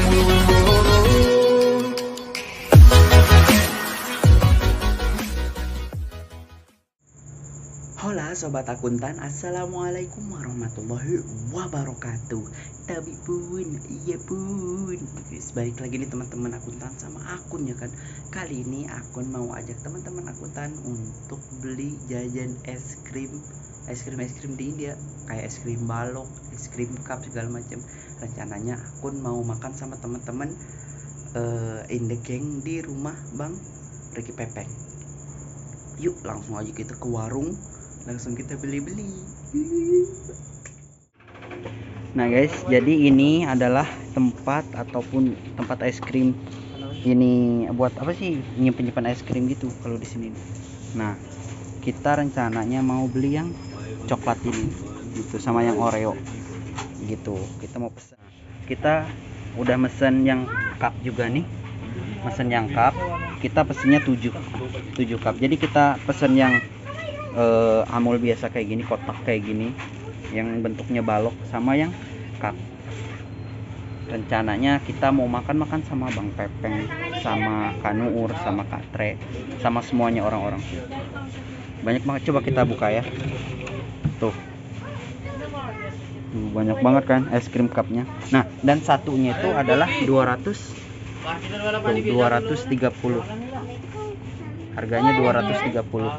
Hola sobat akuntan, assalamualaikum warahmatullahi wabarakatuh. Tapi pun, iya pun, balik lagi nih teman-teman akuntan sama akun ya kan. Kali ini akun mau ajak teman-teman akuntan untuk beli jajan es krim di India, kayak es krim balok, es krim cup segala macam. Rencananya akun mau makan sama teman-teman in the gang di rumah Bang Ricky Pepeng. Yuk langsung aja kita ke warung, langsung kita beli-beli. Nah guys, jadi ini adalah tempat ataupun tempat es krim. Ini buat apa sih? Nyimpen es krim gitu kalau di sini. Nah, kita rencananya mau beli yang coklat ini gitu sama yang Oreo gitu. Kita mau pesan. Kita udah mesen yang cup juga nih. Mesen yang cup. Kita pesennya 7 cup. Jadi kita pesen yang Amul biasa kayak gini, kotak kayak gini, yang bentuknya balok, sama yang cup. Rencananya kita mau makan sama Bang Pepeng, sama Kanuur, sama Katre, sama semuanya orang-orang. Banyak banget, coba kita buka ya. Tuh, banyak banget kan es krim cupnya. Nah, dan satunya itu adalah 230. Harganya 230.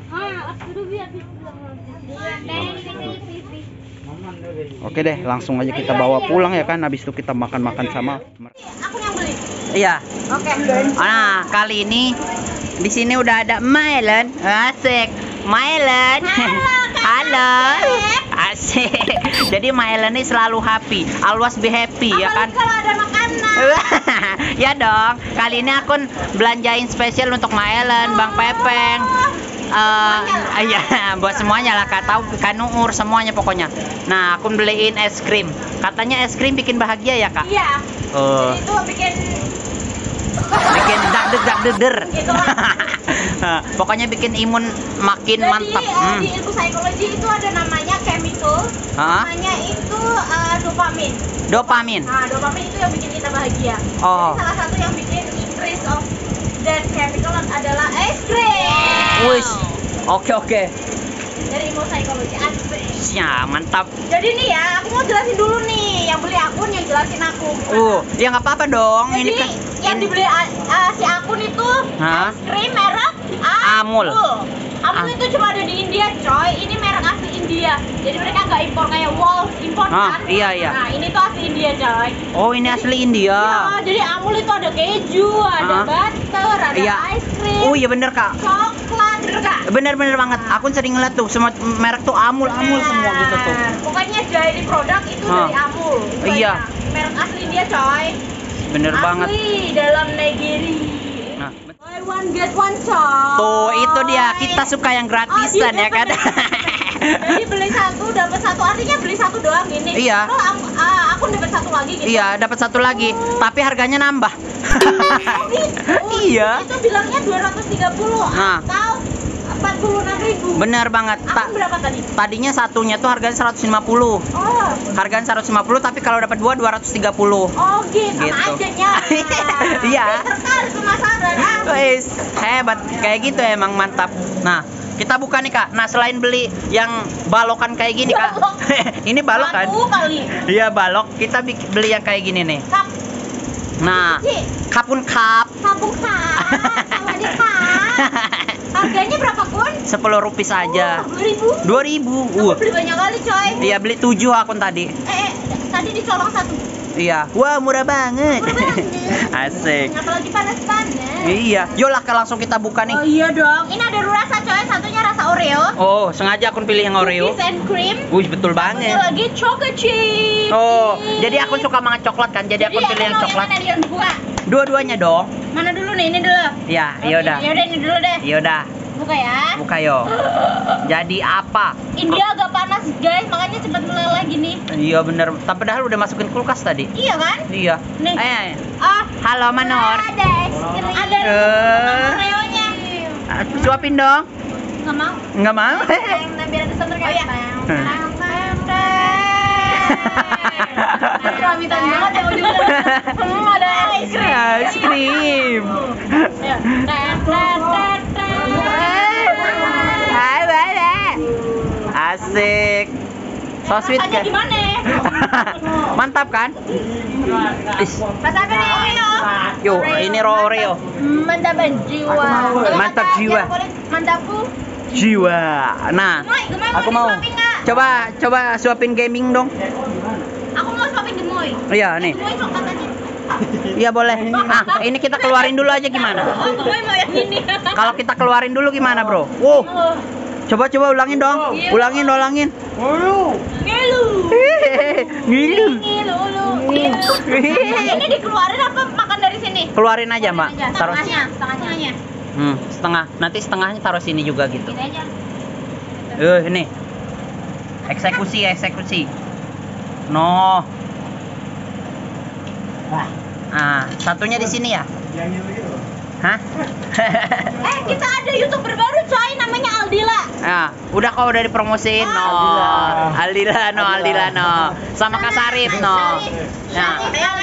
Oke deh, langsung aja kita bawa pulang ya kan. Habis itu kita makan-makan sama. Aku yang beli. Iya. Oke. Nah, kali ini di sini udah ada Mailen. Asik. Mailen. Halo. Asik. Jadi Mailen ini selalu happy. Always be happy ya kan. Kalau ada makanan. Ya dong. Kali ini akun belanjain spesial untuk Mailen, Bang Pepeng. Iya, buat semuanya lah, Kak, tahu Kanuur semuanya pokoknya. Nah, akun beliin es krim. Katanya es krim bikin bahagia ya, Kak? Iya. Jadi itu bikin dak-der. Gitu. Pokoknya bikin imun makin mantap. Di ilmu psikologi itu ada namanya chemical. Namanya itu dopamin. Nah, dopamin itu yang bikin kita bahagia. Oh. Jadi salah satu yang bikin increase of that chemical adalah es krim. Wis. Oke. Dari ilmu psikologi asik. Ya, mantap. Jadi nih ya, aku mau jelasin dulu nih. Yang beli akun yang jelasin aku. Ya nggak apa-apa dong. Jadi ini kan yang dibeli si akun itu es krim merek Amul. Amul itu cuma ada di India, coy. Ini merek asli India. Jadi mereka nggak impor kayak Wolf impor kan? Iya. Nah, ini tuh asli India, coy. Oh, ini asli India. Iya, jadi Amul itu ada keju, ada butter, ada ice cream. Oh iya bener, Kak. Coklat, bener Kak? Bener banget. Aku sering ngeliat tuh semua merek tuh Amul semua gitu tuh. Pokoknya daily produk itu dari Amul. Iya. Merek asli India, coy. Bener banget. Asli dalam negeri. Nah, Buy one get one, coy. tuh itu dia, kita suka yang gratisan ya kan. Jadi beli satu dapat satu, artinya beli satu doang gini. Iya. Kalau aku dapat satu lagi gitu. Iya, dapat satu lagi, tapi harganya nambah. Iya. Itu bilangnya 230 Nah. atau 46.000. Bener banget. Aku berapa tadi? Tadinya satunya tuh harganya 150. Oh. Harganya 150, tapi kalau dapat dua 230. Oh gitu, Gitu. sama aja nya. Iya. Terkali pemasaran. Wes, hebat. Kayak gitu emang mantap. Nah, kita buka nih, Kak. Nah, selain beli yang balokan kayak gini, Kak. Balok. Ini balok kan? Satu kali. Iya, balok. Kita beli yang kayak gini nih. Kap. Nah, kapun kap. Sabung kap. Sama di kap. Harganya berapa kun? 10 rupiah saja. 2.000. 2.000. Aku beli banyak kali, coy. Iya, beli 7 akun tadi. Tadi dicolong satu. Iya. Wah, murah banget. Asik. Apalagi panas-panas. Iya. Yolah, langsung kita buka nih. Oh iya dong. Ini ada 2 rasa, coy. Satunya rasa Oreo. Oh, sengaja akun pilih yang Oreo. Cookies and cream. Wih, betul banget. Ini lagi chocolate chip. Oh, jadi akun suka banget coklat kan? Jadi akun pilih yang coklat. Mana yang dibuka? Dua-duanya dong. Mana dulu nih? Ini dulu. Ya, yaudah. Yaudah, ini dulu deh. Yaudah. Buka ya. Buka yo. Jadi apa? India agak panas, guys. Makanya cepat meleleh gini. Iya bener. Tapi padahal udah masukin kulkas tadi. Iya kan? Iya. Nih. Oh, halo Manor. Ada es krim. Ada Oreo-nya. Suapin dong. Nggak mau. Nggak mau? Biar ada senter kan? Oh iya. Keramitan banget ya ujungnya. Ada es krim. Es krim. Ya. Hai, asik. So sweet Rasanya kan? gimana? Mantap kan? Rasa apa nih Oreo? Yuk, ini Oreo. Mantap jiwa. Mantap jiwa. Mantapku. Jiwa. Nah, aku mau. Coba suapin gaming dong. Aku mau suapin gemoy. Iya nih. Gemoy coklat aja. Iya boleh. Ah, ini kita keluarin dulu aja gimana? Oh, gemoy mau yang ini. Kalau kita keluarin dulu gimana, Bro? Wow. Coba ulangin dong. Ulangin. Ngilu. Ngilu. Ini dikeluarin apa makan dari sini? Keluarin aja, Mbak. Taruh setengahnya. setengah. Nanti setengahnya taruh sini juga gitu. Gini aja. Ini. Eksekusi. No. Ah, satunya di sini ya? Hah? Kita ada YouTuber baru coy, namanya Aldila. Ah, udah dipromosiin. No. Aldila no. Sama Kak Sarif no. Nah,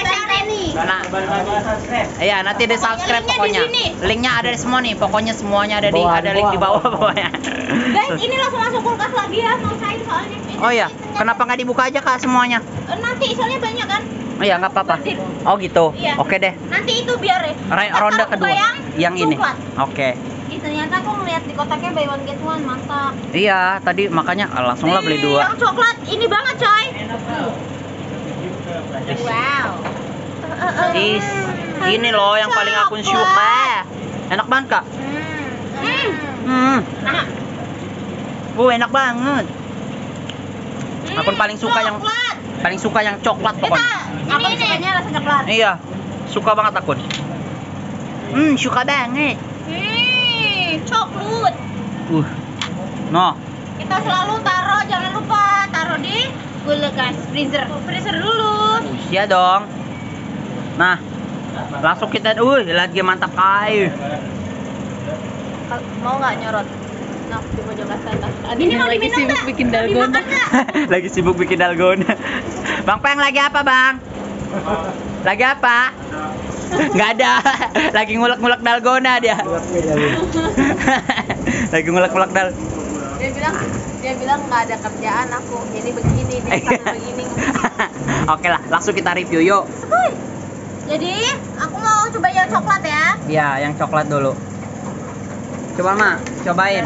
iya nanti di subscribe pokoknya. Linknya ada di semua nih, pokoknya semuanya ada link di bawah pokoknya. Guys, ini langsung masuk kulkas lagi ya, mau cair soalnya. Oh iya, kenapa nggak dibuka aja Kak semuanya? Nanti soalnya banyak kan. Oh iya nggak apa-apa. Oh gitu. Iya. Oke deh. Nanti itu biar Ronde kedua. Yang ini. Oke. Ternyata aku ngeliat di kotaknya buy one get one, mantap. Iya, tadi makanya langsung lah beli 2. Yang coklat ini banget coy. Wow. Ini loh yang paling aku suka. Enak banget Kak. Enak banget. Aku paling suka yang coklat pokoknya. Aku sukanya rasa coklat. Iya, suka banget aku. Suka banget. Coklat. No. Kita selalu jangan lupa taruh di kulkas freezer dulu. Iya dong. Nah, langsung kita lagi mantap air. Mau nggak nyorot? Nah, di pojok sana. Ini mau lagi sibuk bikin dalgona. Lagi sibuk bikin dalgona. Bang Peng lagi apa, Bang? Lagi apa? Nggak ada. Lagi ngulek-ngulek dalgona dia. Lagi ngulek-ngulek dal. Dia bilang nggak ada kerjaan aku. Jadi begini, begini. Oke lah, langsung kita review yuk. Jadi, aku mau coba yang coklat ya. Iya, yang coklat dulu. Coba Mak, cobain.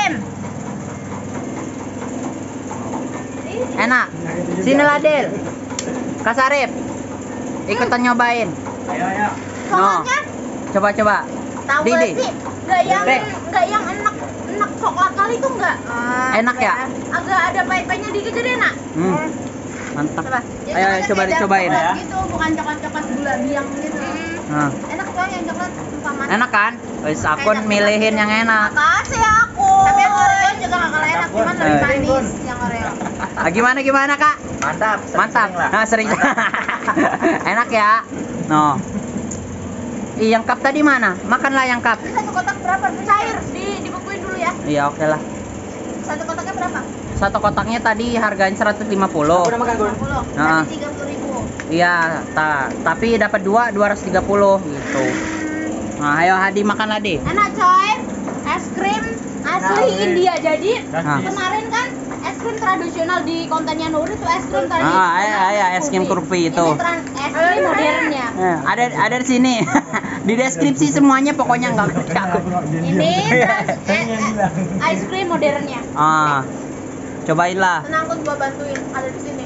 Enak. Sini Ladel. Kak Sarif. Ikutan nyobain. Ayo. No. Coba. Tahu Didi. sih, nggak yang enak coklat kali itu nggak. Enak ya? Agak ada pahit-pahitnya dikit jadi enak. Mantap. Coba. Ayo coba dicobain. Gitu, bukan coklat gula biang gitu. Enak soalnya yang coklat sama. Enak kan? Wis aku milihin yang enak. Makasih aku. Tapi yang Oreo juga nggak kalah enak, cuman lebih manis yang Oreo. Gimana Kak? Mantap. Nah, sering. Enak ya? No. Yang cup tadi mana? Makanlah yang cup. Satu kotak berapa? Cair, dibekuin dulu ya. Iya, oke lah. Satu kotaknya berapa? Satu kotaknya tadi harganya 150. Aku udah makan 30. Nah. 30.000. Iya, tapi dapat 230 gitu. Nah, ayo Hadi makan Hadi. Enak coy. Es krim asli India. Jadi kemarin kan es krim tradisional di kontennya Nuri itu es krim tradisional. Es krim kurpi itu. Ini es krim modernnya. Ada di sini. Di deskripsi semuanya pokoknya nggak ngerti aku. Ini es krim modernnya. Cobain lah. Tenang, aku gua bantuin, ada di sini.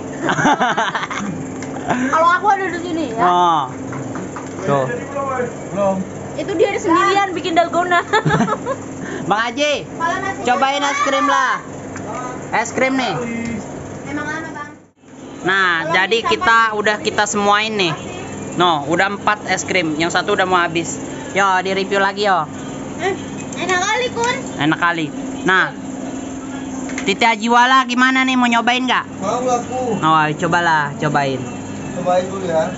Kalau aku ada di sini ya. Tuh. Belum. Itu dia ada sendirian bikin dalgona. Bang Haji, cobain es krim lah. Es krim nih. Emang lama Bang. Nah, jadi kita semuain nih. No, udah 4 es krim. Yang satu udah mau habis. Yo, di review lagi yo. Enak kali Kun. Enak kali. Nah, Titi Ajiwala gimana nih, mau nyobain nggak? Mau aku. Oh, cobain. Cobain dulu ya.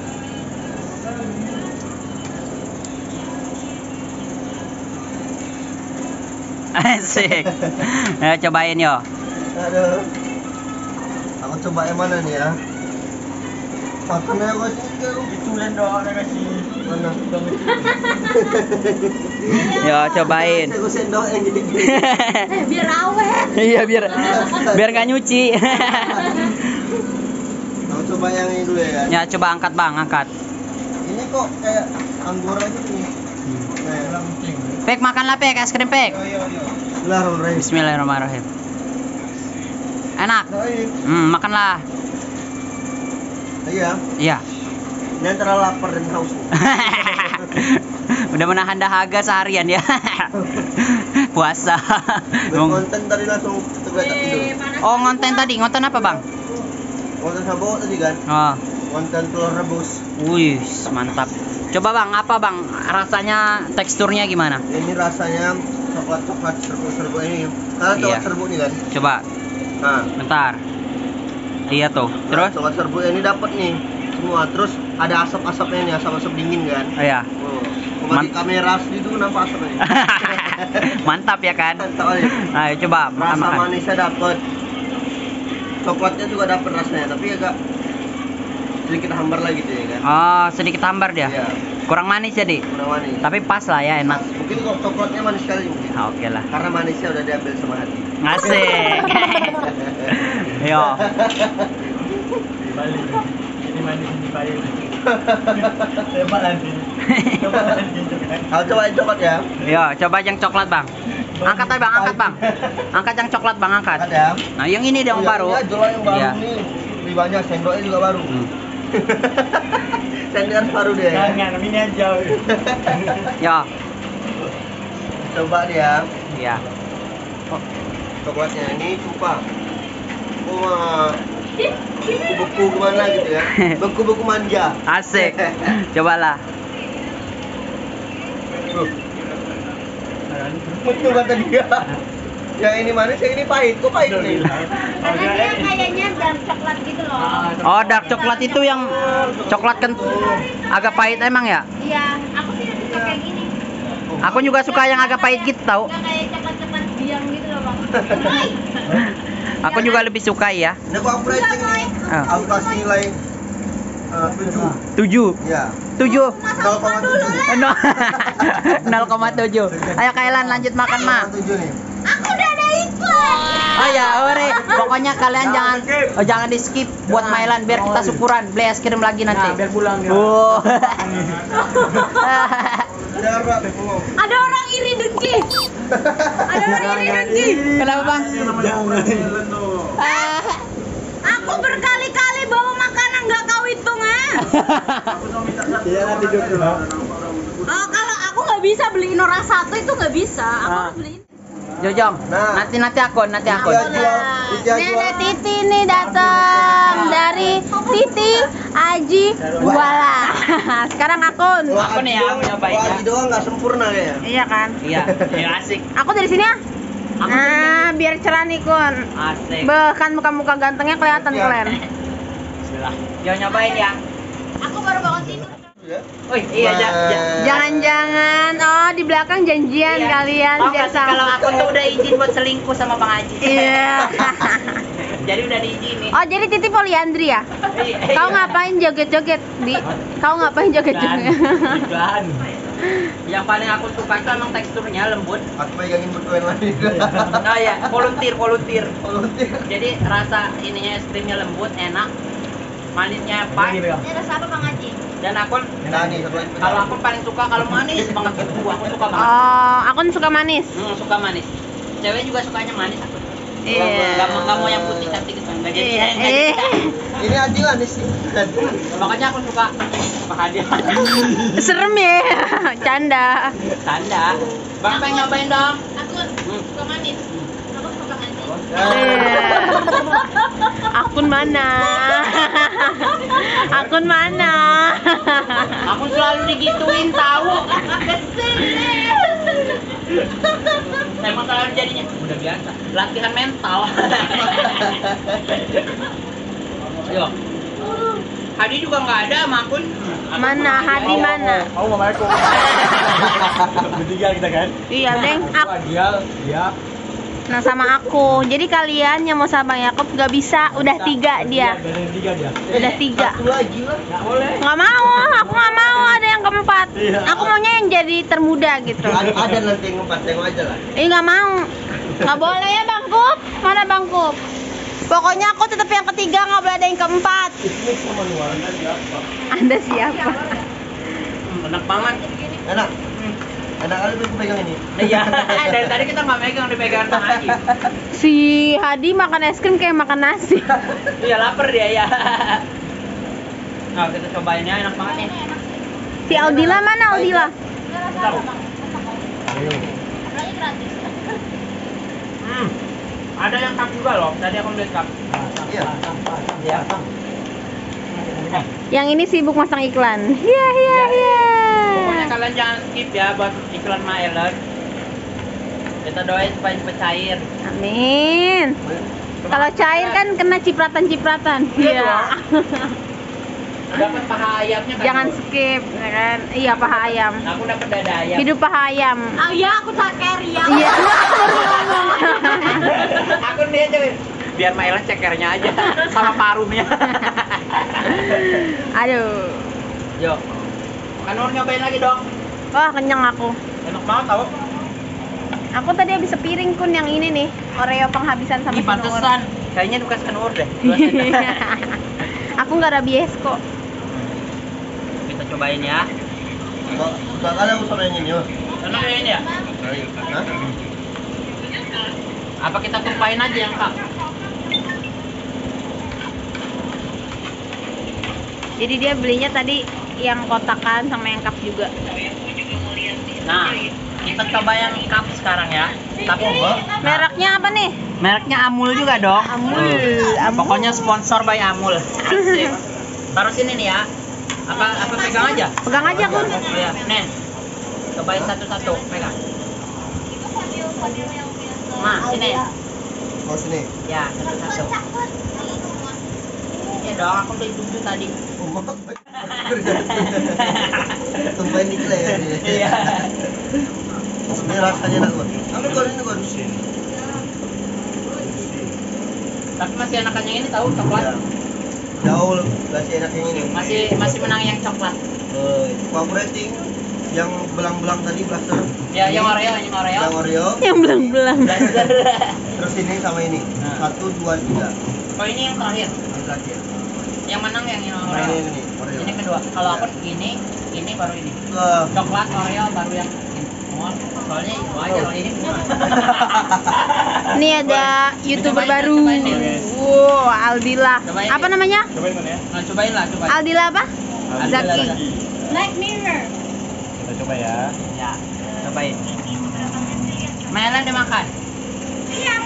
Asik. Ayo cobain yo. Aduh. Aku coba yang mana nih ya? Makan aja kau sini kau. Itu sendok nak kasih. Mana? Ya, cobain. Saya sendok yang gini. Biar awet. Iya, biar nggak nyuci. Kau coba yang ini dulu ya kan. Ya, coba angkat Bang, angkat. Ini kok kayak anggur aja nih. Nah, Pek, makanlah Pek, es krim Pek. Bismillahirrahmanirrahim. Bismillahirrahmanirrahim. Enak. Makanlah. Iya. Iya. Ini antara lapar dan haus. Udah menahan dahaga seharian ya. Puasa. Konten tadi langsung tergeletak tidur. Oh, ngonten apa Bang? Konten sabot tadi kan. Oh. Konten telur rebus. Wih, mantap. Coba Bang, apa Bang? Rasanya, teksturnya gimana? Ini rasanya coklat serbu ini. Karena coklat Iya. serbu nih kan. Coba, Nah, bentar. Iya tuh. Terus? coklat serbu ini dapat nih semua. Terus ada asap-asapnya nih, asap-asap dingin kan. Oh ya. Oh, kalau di kamera asli itu nampak asapnya. Mantap ya kan? Mantap aja. Ayo coba Rasa makan. manisnya dapat. Coklatnya juga dapat rasanya, tapi agak sedikit hambar lagi tuh ya kan. Oh, sedikit hambar dia. Iya, Kurang manis jadi. kurang manis. Tapi pas lah ya, enak. Mungkin kok coklatnya manis sekali mungkin. Ah, oke lah. Karena manisnya udah diambil sama hati. Asik. Yo. Ini manis ini pahit. Coba nanti. Coba nanti. Cobain coklat ya. Yo, coba yang coklat Bang. Angkat aja Bang, angkat Bang. Angkat yang coklat Bang, angkat. Ada. Nah, yang ini dong Iya, baru. Iya, jual yang baru Iya. nih. Lebih banyak sendoknya juga baru. Sendok baru deh. Jangan, ini aja. Yo. Coba dia. Iya. Coklatnya ini sumpah. Wah. Beku-beku kemana gitu ya. Beku-beku manja. Asik. Cobalah. Betul kata dia. Yang ini manis, yang ini pahit. Kok pahit nih? Karena dia kayaknya dark coklat gitu loh. Oh, dark coklat itu yang coklat agak pahit emang ya? Iya, aku tidak suka kayak gini. Aku juga suka yang agak pahit gitu tau. Nggak kayak coklat-coklat biang gitu loh bang. Aku juga lebih suka ya. Nah, aku rating nih. Ah. Aku kasih nilai 7. 7. Ya. 7. 0,7. 0,7. Ayo Kailan lanjut makan mah. 7 nih. Aku udah ada iklan. Oh ya, ore. Pokoknya kalian jangan di skip buat Mailan biar kita syukuran. Beli es krim lagi nanti. Biar pulang ya. Oh. Ada orang iri dengki. Ada orang iri dengki. Kenapa Bang? Aku berkali-kali bawa makanan nggak kau hitung Iya, nanti dulu. kalau aku nggak bisa beliin orang satu itu nggak bisa. Aku harus beliin. Jojong. Nah. Nanti akun. Nenek Titi nih datang dari Titi Aji Wala. Sekarang akun. Aku nih ya, nyobain ya. Aji doang nggak sempurna kayaknya. Iya kan? Iya, ya asik. Aku dari sini ya. Nah, biar cerah nih kun. Asik. Bahkan muka-muka gantengnya kelihatan Iya. keren. Bismillah. Yo nyobain ya. Aku baru bangun tidur. Ya. Wih, iya Jangan-jangan di belakang janjian Iya. kalian Tahu biar nggak sih kalau aku sama. tuh udah izin buat selingkuh sama Bang Haji. Iya. Jadi udah diizinin. Oh, jadi Titi poliandri ya? Kau ngapain joget-joget, Di? Kau ngapain joget-joget? Iklan. Yang paling aku suka itu emang teksturnya lembut. Aku pegangin berdua lagi. Oh ya, volunteer. Volunteer. Jadi rasa ininya es krimnya lembut, enak. Manisnya pas. Ini rasa apa Bang Haji? Dan aku Nah, nih satu lagi. kalau aku paling suka kalau manis banget gitu. Aku suka banget. Oh, aku suka manis. Suka manis. Cewek juga sukanya manis aku. Iya. Gak mau yang putih cantik gitu. Enggak jadi. Iya. Nggak jadi. Ini Aji manis sih. Makanya aku suka hadiah. Serem ya, canda. Tanda. Bang pengen nyobain dong. Aku suka manis. Aku suka manis. Akun mana? Akun mana? Aku selalu digituin tahu. Emang selalu jadinya udah biasa. Latihan mental. Ayo. Hadi juga nggak ada sama akun. Mana? Hadi mana? Aku mau main kok. Bertiga kita kan? Iya, Deng. Dia. Nah sama aku. Jadi kalian yang mau sama Yakob gak bisa. Udah 3 dia. Udah 3. Satu lagi lah. Nggak boleh. Nggak mau. Aku nggak mau ada yang keempat. Aku maunya yang jadi termuda gitu. Ada nanti yang 4, tengok aja lah. Nggak mau. Nggak boleh ya Bang Kup. Mana Bang Kup? Pokoknya aku tetap yang ketiga, nggak boleh ada yang keempat. Anda siapa? Enak banget. Enak. Enak kali tuh pegang ini. Iya. Dari tadi kita nggak megang, dipegang tangan lagi. Si Hadi makan es krim kayak makan nasi. Iya lapar dia ya. Nah kita cobain ya, enak banget nih. Si Aldila mana Aldila? Ada yang cup juga loh. Tadi aku lihat cup. Iya. Iya. Yang ini sibuk masang iklan. Iya. Pokoknya kalian jangan skip ya buat iklan Maelen. Kita doain supaya cepet cair. Amin. Kalau cair kan kena cipratan-cipratan. Iya. Dapat paha ayamnya kan? Jangan skip, ya kan? Iya paha ayam. Aku dapat dada ayam. Hidup paha ayam. Oh iya, aku ceker ya. Iya. Baru ngomong. Aku nih aja. Biar Maelen cekernya aja sama parumnya. Aduh. Yuk. Kanur nyobain lagi dong. Wah kenyang aku. Enak banget tau. Aku tadi habis sepiring kun yang ini nih. Oreo penghabisan sama Ih, pantesan. Kayaknya bukan Kanur deh. Aku nggak rabies kok. Kita cobain ya. Suka kali aku sama yang ini. Enak ya ini ya? Hah? Apa kita tumpahin aja yang kak? Jadi dia belinya tadi yang kotakan sama yang cup juga. Nah, kita coba yang cup sekarang ya. Tapi Mereknya apa nih? mereknya Amul juga dong. Amul. Pokoknya sponsor by Amul. Asik. Taruh sini nih ya. Apa pegang aja? Pegang aja kun. Oh ya, nih. Cobain satu-satu, pegang. Nah, sini. Oh sini. Ya, satu-satu. Ya dong, aku beli 7 tadi. Tumpahin dikit lah ya. Iya. Sebenarnya rasanya enak banget. Ambil gol ini gol. Tapi masih enakan yang ini tahu coklat. Jauh masih enak yang ini. Masih menang yang coklat. Favoriting yang belang-belang tadi blaster. Ya, yang Oreo. Yang Oreo. Yang belang-belang. Terus ini sama ini. Nah. 1, 2, 3. Oh ini yang terakhir. Yang terakhir. Yang menang yang Nah, Oreo. ini Oreo. Ini kedua. Kalau aku ini baru ini. Coklat Oreo baru yang ini. Soalnya itu aja kalau ini semua. Ini ada YouTuber Cobain, baru. cobain deh. Wow, Aldila. Cobain Apa deh. namanya? Cobain kan ya. Nah, cobain lah, cobain. Aldila apa? Zaki. Black Mirror. Kita coba ya. Ya, cobain. Mela udah makan. Iya.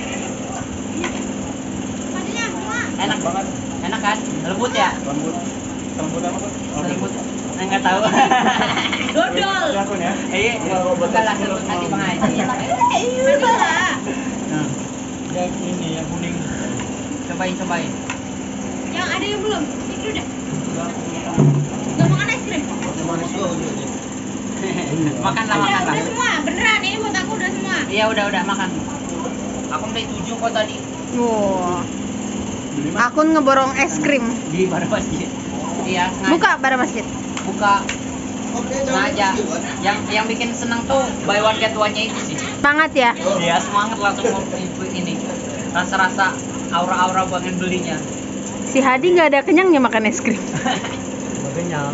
Majunya semua. Enak banget. Enak kan? Lembut ya? Lembut apa tuh? Lembut. Enggak tahu. Dodol. ya. Bukan lah seru nanti Bang Haji. Iya lah. Nah, Yang ini yang kuning. cobain. Yang ada yang belum? Itu udah. Gak makan es krim. Manis juga ujungnya. Makanlah. Udah semua. Beneran ini buat aku udah semua. Iya, udah makan. Aku beli 7 kok tadi. Wow. Akun ngeborong es krim. Di Baru Masjid. Iya, sengaja. Buka pada masjid. Buka Oh, dia sengaja. jangan Yang bikin seneng tuh buy one get one-nya itu sih. Semangat ya. Iya, semangat langsung mau ini. Rasa-rasa aura-aura pengen belinya. Si Hadi nggak ada kenyangnya makan es krim. Kenyang.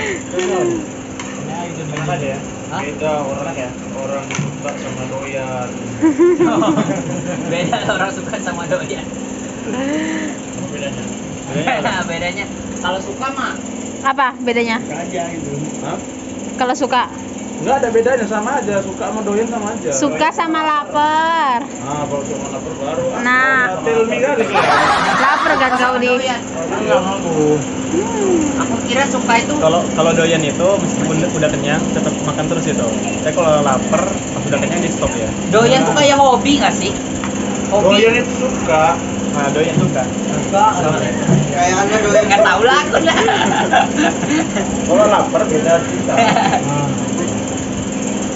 Apa ya? Hah? Beda orang ya. Orang suka sama doyan. Beda orang suka sama doyan. Bedanya. Bedanya. Kalau suka mah Apa bedanya? Suka aja gitu. Hah? Kalau suka? Enggak ada bedanya, sama aja. Suka sama doyan sama aja. Suka sama lapar. Ah, kalau cuma lapar baru. Nah. Tell me kali ya. Lapar kan kau di. doyan. Enggak mau. Aku kira suka itu Kalau doyan itu meskipun udah kenyang tetap makan terus itu. Tapi kalau lapar pas udah kenyang di stop ya. doyan tuh kayak hobi nggak sih? Hobi. Doyan itu suka. Nah, doyan suka. Kayak Anda doyan. Nggak tahu lah aku lah. Kalau lapar beda cerita. Nah.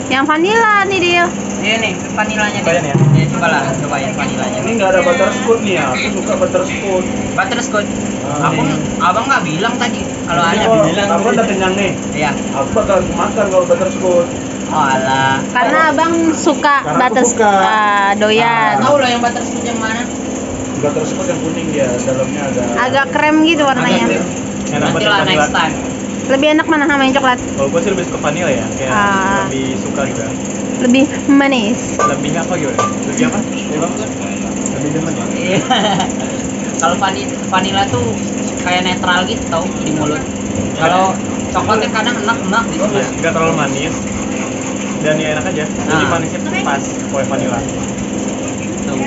Yang vanilla nih dia. Ini nih, vanilanya Cobain nih. ya. Nih, cobalah, cobain vanilanya. Ini nggak ada butterscotch nih ya. Aku suka butterscotch. Butterscotch. Ah, Aku, ini. abang nggak bilang tadi kalau Ini ada. kalau bilang aku tadi. udah kenyang nih. Iya. Aku bakal makan kalau butterscotch. Oh alah. Karena abang suka Karena aku batas suka. doyan. Tahu loh yang butterscotch yang mana? Butterscotch yang kuning dia, dalamnya ada. Agak krem gitu warnanya. Agak Enak Nanti banget lah vanilla. next time. Lebih enak mana sama yang coklat? Kalau gue sih lebih suka vanilla ya, kayak Ah. lebih suka juga. Lebih manis. Lebih apa gimana? Lebih apa? Lebih demen ya. Iya. Kalau vanilla tuh kayak netral gitu tau di mulut. Kalau coklatnya kadang enak-enak di Nah, sebelah. nggak terlalu manis dan ya enak aja. Jadi Nah. manisnya pas kue vanilla. Tuh.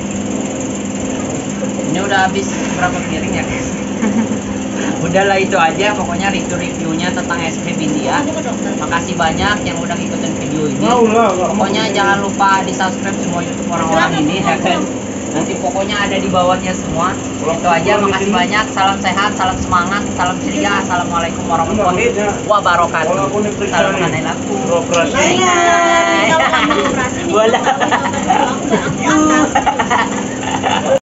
Ini udah habis berapa piring ya? Udahlah itu aja, pokoknya review-reviewnya tentang es krim India. Makasih banyak yang udah ngikutin video ini. Pokoknya jangan lupa di subscribe semua YouTube orang-orang ini ya kan. Nanti pokoknya ada di bawahnya semua. Itu aja, makasih banyak. Salam sehat, salam semangat, salam ceria. Assalamualaikum warahmatullahi wabarakatuh. Salam kanelaku. Beroperasi. Bye. Bola.